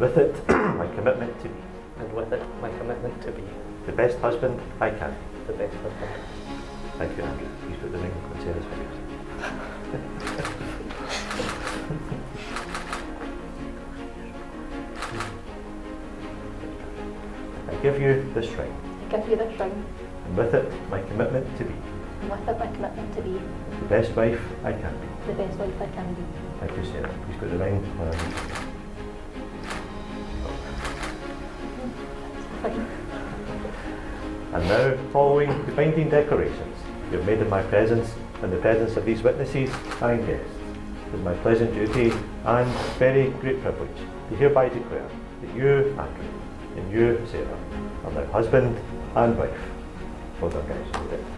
with it, my commitment to be. And with it, my commitment to be. The best husband I can. The best husband. Thank you, Andrew. He's got the ring on Sarah's fingers. I give you this ring. I give you this ring. And with it, my commitment to be. And with it, my commitment to be. The best wife I can be. The best wife I can be. Thank you, Sarah. Please put the ring on. Fine. And now, following the binding declarations you have made in my presence and the presence of these witnesses and guests, it is my pleasant duty and very great privilege to hereby declare that you, Andrew, and you, Sarah, are now husband and wife. Well done, guys.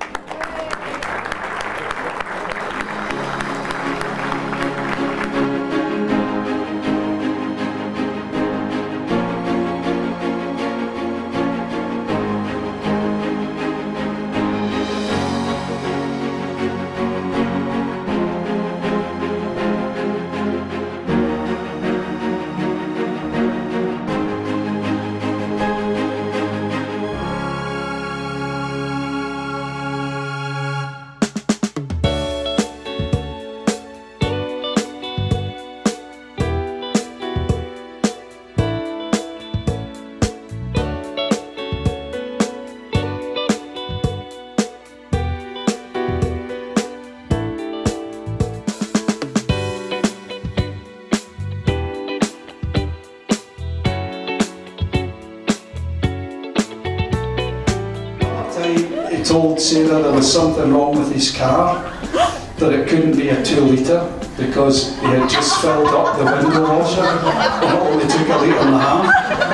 He told Sarah there was something wrong with his car, that it couldn't be a 2-litre because he had just filled up the window washer and it only took 1.5 litres.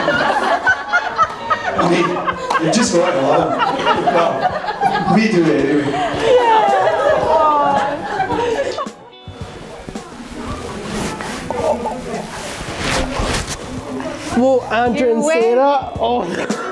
I mean, you just got to love him. Well, we do anyway. Whoa, Andrew and Sarah. Oh.